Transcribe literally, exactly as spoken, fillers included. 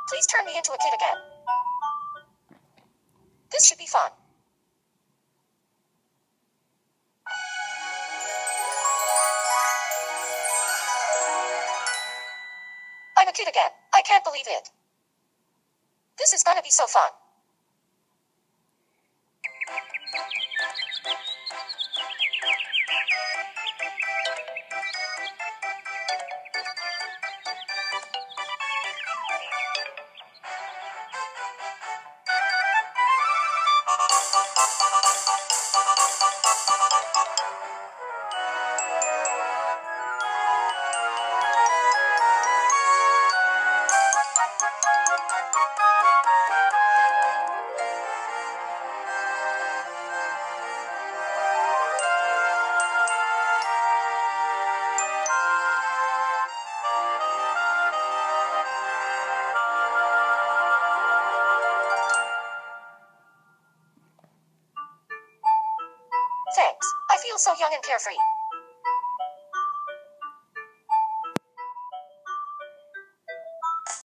Please turn me into a kid again. This should be fun. I'm a kid again. I can't believe it. This is gonna be so fun. Thanks. I feel so young and carefree.